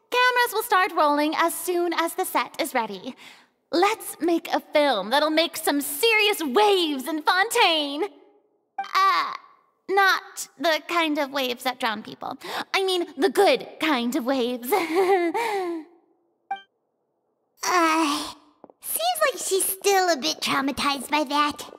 Cameras will start rolling as soon as the set is ready. Let's make a film that'll make some serious waves in Fontaine. Not the kind of waves that drown people. I mean, the good kind of waves. Seems like she's still a bit traumatized by that.